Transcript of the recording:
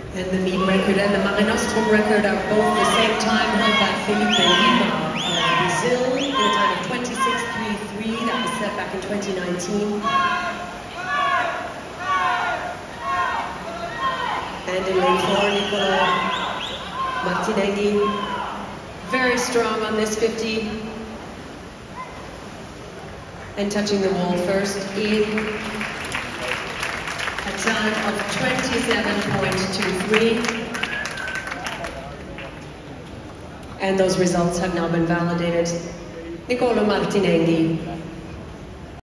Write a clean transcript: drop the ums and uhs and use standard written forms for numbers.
And the mean record and the Mare Nostrum record are both the same time held by Felipe Lima of Brazil in a time of 26.33. That was set back in 2019. And in lane 4, Nicolo Martinenghi, very strong on this 50. And touching the wall first in a time of 27.23. And those results have now been validated. Nicolo Martinenghi